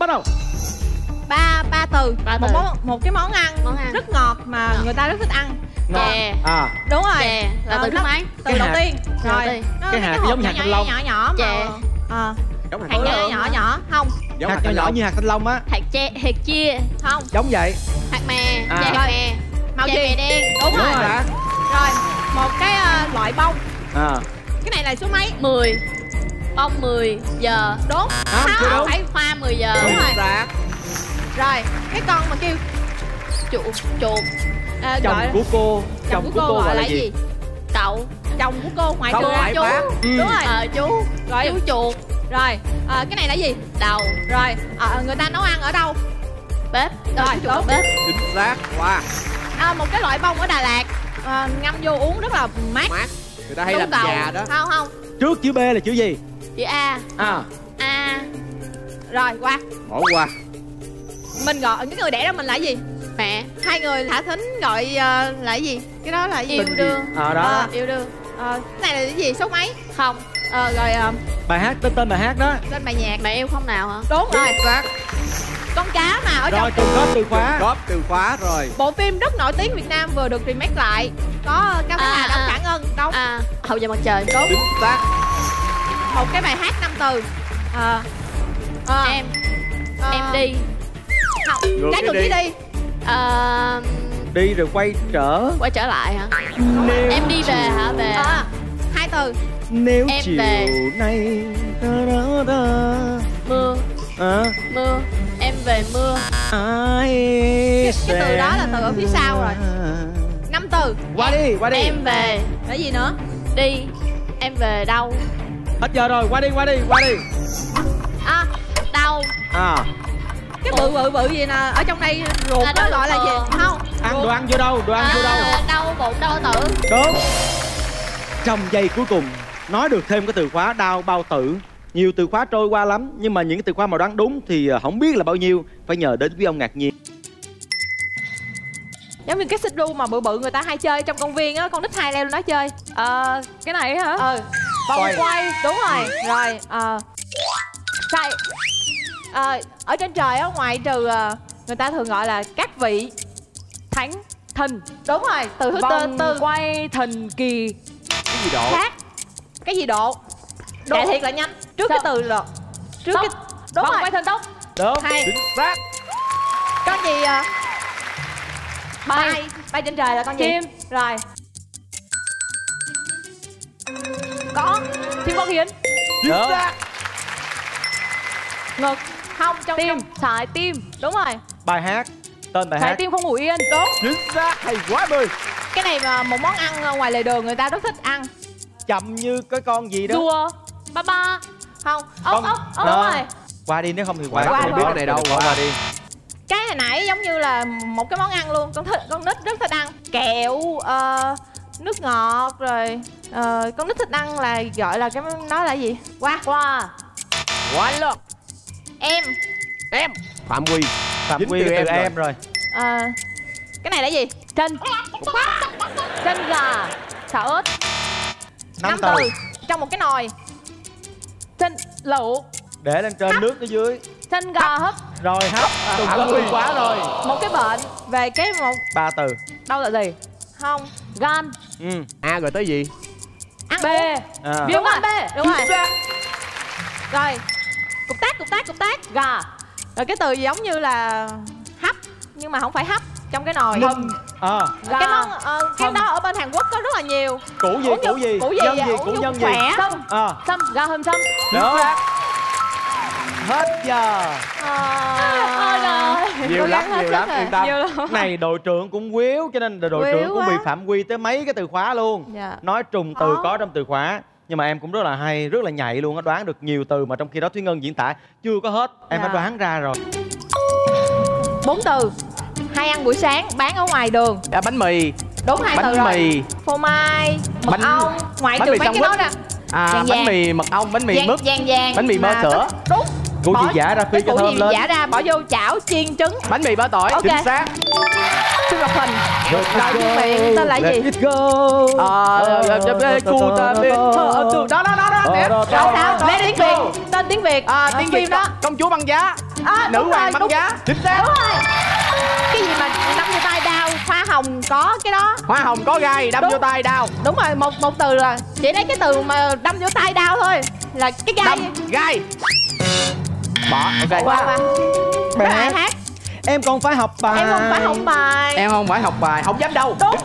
bắt đầu. Ba từ. Một cái món ăn rất ngọt mà người ta rất thích ăn. Chè. Đúng rồi. Chè là từ thứ mấy? Từ đầu tiên. Rồi. Cái hạt giống như hạt thanh long. Nhỏ chè. Hạt nhỏ không. Giống hạt nhỏ như hạt thanh long á. Hạt chia. Không. Giống vậy. Hạt mè. Chè hạt mè. Màu gì? Chè đen. Đúng rồi. Rồi, một cái loại bông. Cái này là số mấy? 10. Bông 10 giờ. Đúng. Không, phải hoa 10 giờ. Đúng rồi. Rồi, cái con mà kêu chuột. Chồng của cô. Chồng của cô gọi là gì? Cậu. Chồng của cô ngoại chú. Đúng rồi. Chú. Rồi. Chú chuột. Rồi, cái này là gì? Đầu. Rồi, người ta nấu ăn ở đâu? Bếp. Rồi, đúng. Bếp. Chính xác. Wow. Một cái loại bông ở Đà Lạt, ngâm vô uống rất là mát. Người ta hay làm trà đó. Không. Trước chữ B là chữ gì? Chữ A. A. Rồi, qua. Bỏ qua. Mình gọi cái người đẻ ra mình là gì? Mẹ. Hai người thả thính gọi là gì? Cái đó là gì? Yêu đương. Đó. Yêu đương. Cái này là cái gì? Số mấy? Không. Rồi bài hát, tên bài hát đó. Tên bài nhạc. Mẹ yêu không nào hả? Đúng rồi. Con cá mà ở rồi, trong góp từ khóa. Góp từ khóa rồi. Bộ phim rất nổi tiếng Việt Nam vừa được remake lại. Có Cao Thái Hà, Đậu Khả Ngân. Đúng. Hậu Giờ Mặt Trời. Đúng. Chính xác. Một cái bài hát 5 từ. Em đi. Không. Cái từ đi. Đi rồi quay trở lại hả? Nếu em đi về hả? Về. 2 từ. Nếu em chiều về. nay Mưa. Mưa. Em về mưa. Cái từ đó là từ ở phía sau rồi. 5 từ. Qua đi. Em về. Cái gì nữa? Đi. Em về đâu? Hết giờ rồi, qua đi. Đâu? Cái bự gì nè, ở trong đây ruột nó gọi là gì? Không. Đồ ăn vô đâu? Đau bụng, đau tử. Đúng. Trong giây cuối cùng nói được thêm cái từ khóa đau bao tử. Nhiều từ khóa trôi qua lắm, nhưng mà những cái từ khóa mà đoán đúng thì không biết là bao nhiêu. Phải nhờ đến quý ông Ngạc Nhiên. Giống như cái xích đu mà bự người ta hay chơi trong công viên á, con nít hay leo lên đó chơi. Cái này hả? Vòng quay. Đúng rồi. Rồi chạy. Ở trên trời á, ngoại trừ người ta thường gọi là các vị thánh thần. Đúng rồi. Từ thứ tư quay thần kỳ. Cái gì độ? Khác. Cái gì độ? Chạy thiệt là nhanh. Trước cái từ độ. Trước tốc. cái. Đúng rồi. Quay thần tốc. Đúng. Hay. Chính xác. Con gì? Bay trên trời là con gì? Chim. Rồi. Chim bông hiến. Chính xác. Ngực. Không, trong Tim. Trái tim. Đúng rồi. Bài hát. Tên bài Trái hát. tim không ngủ yên. Đúng. Chính xác. Hay quá Bơi. Cái này mà một món ăn ngoài lề đường người ta rất thích ăn. Chậm như cái con gì đó. Rùa. Ba. Không. Ốc. Đúng rồi. Qua đi, nếu không thì qua. Không biết cái này đâu. Qua đi. Cái hồi nãy giống như là một cái món ăn luôn. Con nít rất thích ăn. Kẹo, nước ngọt rồi. Con nít thích ăn là gọi là cái đó là gì? Qua luôn. Em. Phạm Quy từ em rồi. Cái này là gì? Chân gà. Chả ớt. 5 từ. từ. Trong một cái nồi. Chân lẩu. Để lên trên, nước ở dưới. Chân gà hấp. Rồi hấp. Phạm Quy quá rồi. Một cái bệnh về cái 3 từ. Đau dạ dày. Không. Gan. A rồi tới gì? Ăn B. Viêm gan B. Đúng rồi. Rồi. Cục tác. Gà. Rồi cái từ giống như là hấp nhưng mà không phải hấp, trong cái nồi. Hầm. Cái món cái đó ở bên Hàn Quốc có rất là nhiều. Củ gì? Nhân gì? Củ nhân gì? Khỏe. Sâm. Gà hầm sâm. Đúng. Hết giờ. Nhiều lắm. Yên tâm. Này đội trưởng cũng quýu, cho nên đội trưởng cũng bị phạm quy tới mấy cái từ khóa luôn. Nói trùng từ có trong từ khóa. Nhưng mà em cũng rất là hay, rất là nhạy luôn á, đoán được nhiều từ mà trong khi đó Thúy Ngân diễn tả chưa có hết, em đã đoán ra rồi. 4 từ. Hay ăn buổi sáng, bán ở ngoài đường. Bánh mì. Đúng, 2 từ rồi. Bánh mì. Phô mai, mật ong. Ngoại trừ mấy cái đó ra. Bánh mì mật ong, bánh mì mứt. Vàng. Bánh mì bơ sữa. Đúng. Củ chi giả ra phi cho thơm lên. Giả ra bỏ vô chảo chiên trứng. Bánh mì bơ tỏi. Chính xác. Trương Ngọc Huỳnh. Rồi chuyên miệng tên là gì? Let's go. Đó. Lê Điển Việt. Tên tên tiếng Việt. Tiếng phim Việt đó. Công chúa băng giá. Nữ hoàng băng giá. Chính xác. Đúng rồi. Cái gì mà đâm vô tay đau, hoa hồng có cái đó. Hoa hồng có gai, đâm vô tay đau. Đúng rồi, một từ là chỉ lấy cái từ mà đâm vô tay đau thôi. Là cái gai. Gai. Bỏ. Ok. Qua. Bài hát. Em còn phải học bài. Em không phải học bài. Em không phải học bài, không dám đâu. Đúng.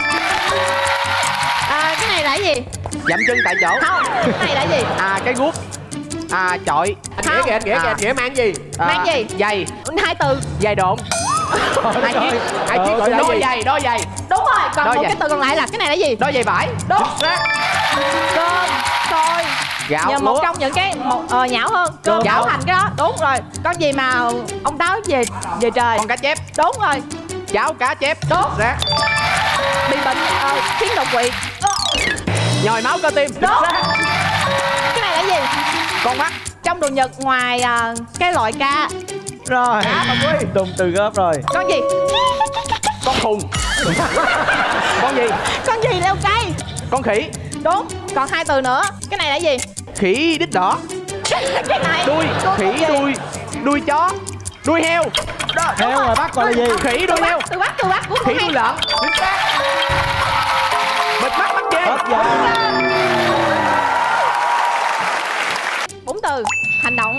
Cái này là cái gì? Dậm chân tại chỗ. Không, cái này là cái gì? Cái guốc. Chọi. Anh Nghĩa mang gì? Mang gì? Giày. Hai từ. Giày độn. Hai chiếc gọi là đôi giày. Đúng rồi, còn đôi một giày. cái từ còn lại là cái này là gì? Đôi giày vải. Đúng. Cơm, xôi. Gạo, một trong những cái nhão hơn. Cơm gạo thành cái đó. Đúng rồi. Con gì mà ông Táo về trời? Con cá chép. Đúng rồi. Cháo cá chép. Đúng. Bị bệnh khiến đột quỵ. Nhồi máu cơ tim. Đúng. Cái này là gì? Con mắt. Trong đồ Nhật ngoài cái loại cá. Rồi. Dùng từ góp rồi. Con gì? Con khùng. Con gì leo cây? Con khỉ. Đúng. Còn hai từ nữa. Cái này là gì? Khỉ đít đỏ. Cái này. Khỉ đuôi chó. Đuôi heo. Heo ngoài Bắc gọi là gì? Khỉ đuôi heo. Từ Bắc. Khỉ đuôi lợn. Chính xác. Bịt mắt bắt dê. Hết giờ. 4 từ. Hành động.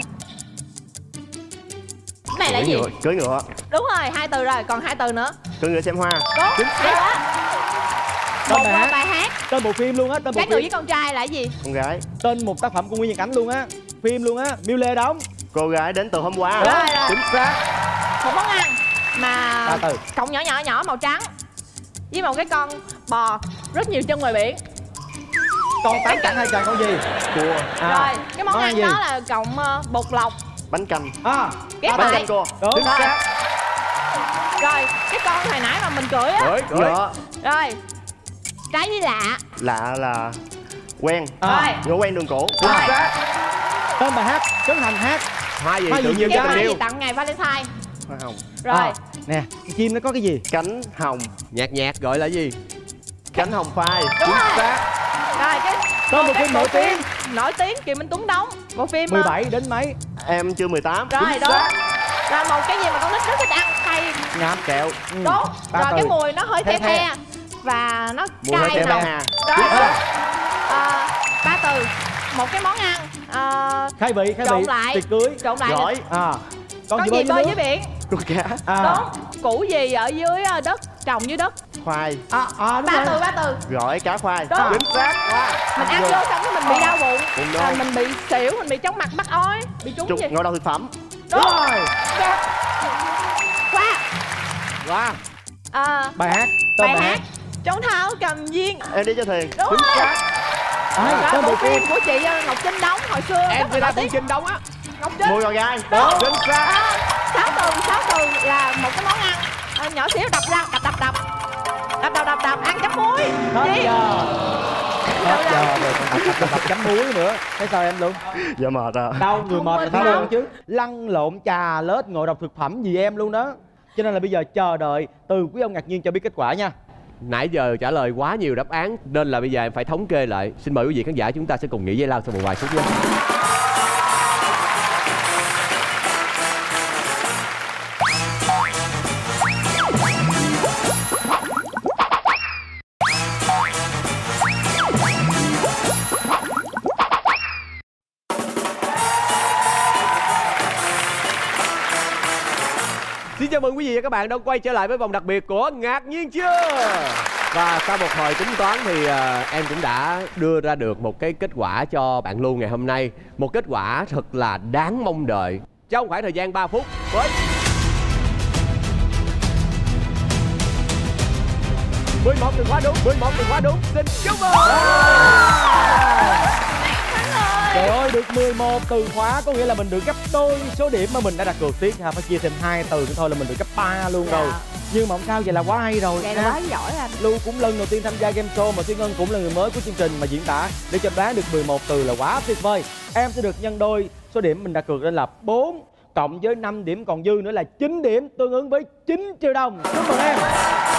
Cái này là gì? Cưỡi ngựa. Đúng rồi, 2 từ rồi, còn 2 từ nữa. Cưỡi ngựa xem hoa. Đúng. Chính xác. Một bài hát. Tên bộ phim luôn á. Cái người với con trai là gì? Con gái. Tên một tác phẩm của Nguyễn Nhân Cảnh luôn á. Phim luôn á. Miêu Lê đóng. Cô gái đến từ hôm qua. Rồi. Chính xác. Một món ăn mà 3 từ. cọng nhỏ màu trắng với một cái con bò rất nhiều chân ngoài biển. Con tám cẳng hay chàng con gì? Cua. Rồi, cái món ăn gì? đó là cọng bột lọc. Bánh canh. Ghép Bánh lại. canh cua. Đúng. Chính xác. Rồi, cái con hồi nãy mà mình cưỡi á. Ngựa. Rồi. Trái với lạ. Lạ là quen. Rồi. Ngựa quen đường cổ. Rồi. Tên bài hát. Trấn Thành hát. Hoa gì Hoa tự gì nhiên nhiều cho Cái tình gì yêu. tặng ngày Valentine. Hoa hồng. Rồi. Nè, cái chim nó có cái gì? Cánh hồng. Nhạt gọi là gì? Cánh hồng phai. Đúng Chính rồi. xác. Rồi cái Tên một phim nổi tiếng. Nổi tiếng Kiều Minh Tuấn đóng. Bộ phim 17 đến mấy? Em chưa 18. Rồi Chính đúng. xác. Rồi một cái gì mà con nít rất thích ăn cay. Ngáp kẹo. Đúng. Ba Rồi từ. cái mùi nó hơi The the và nó Mùi hơi cay the nồng. hà. Đó. Chính xác. 3 từ. Một cái món ăn Khai vị. trộn lại. Tiệc cưới. Trộn lại. Gỏi. Con gì bơi dưới biển? Con cá. Đúng. Củ gì ở dưới đất, trồng dưới đất? Khoai. Đúng 3 rồi. từ. Gỏi cá khoai. Đúng. Chính xác. Mình ăn vô xong cái mình bị đau bụng. Bụng đau. Mình bị xỉu, mình bị chóng mặt mắc ói, bị trúng gì? Ngộ độc thực phẩm. Đúng. Rồi. Qua. Bài hát. Tên Bài hát. Trốn tháo cầm viên. Em đi cho Thuyền. Đúng Chính rồi. xác. Rồi Tên bộ bộ phim phim. của chị Ngọc Trinh đóng hồi xưa. Em rất người là ta nổi tiếng. Trinh đóng á. Ngọc Trinh. Mùi gò gai. Đúng. Chính xác. 6 từ là một cái món ăn nhỏ xíu, đập ra đập ăn chấm muối. Hết Gì? giờ. Hết giờ rồi còn đập chấm muối nữa. Thấy sao em luôn? Dạ mệt à. Đau người mệt là Không phải quên luôn chứ. Lăn lộn trà lết ngộ độc thực phẩm gì em luôn đó. Cho nên là bây giờ chờ đợi từ quý ông ngạc nhiên cho biết kết quả nha. Nãy giờ trả lời quá nhiều đáp án nên là bây giờ em phải thống kê lại. Xin mời quý vị khán giả chúng ta sẽ cùng nghỉ giải lao sau một vài phút nhé. Xin chào mừng quý vị và các bạn đã quay trở lại với vòng đặc biệt của Ngạc Nhiên Chưa. Và sau một hồi tính toán thì em cũng đã đưa ra được một cái kết quả cho bạn Lưu ngày hôm nay. Một kết quả thật là đáng mong đợi. Trong khoảng thời gian 3 phút với 11 từ khóa đúng, 11 từ khóa đúng. Xin chúc mừng. Trời ơi, được 11 từ khóa có nghĩa là mình được gấp đôi số điểm mà mình đã đặt cược tiếp ha. Phải chia thêm 2 từ nữa thôi là mình được gấp 3 luôn rồi. Nhưng mà không sao, vậy là quá hay rồi. Vậy là quá giỏi anh. Lưu cũng lần đầu tiên tham gia game show mà Thúy Ngân cũng là người mới của chương trình mà diễn tả. Để cho đoán được 11 từ là quá tuyệt vời. Em sẽ được nhân đôi số điểm mình đặt cược lên là 4 cộng với 5 điểm còn dư nữa là 9 điểm, tương ứng với 9 triệu đồng. Chúc mừng em.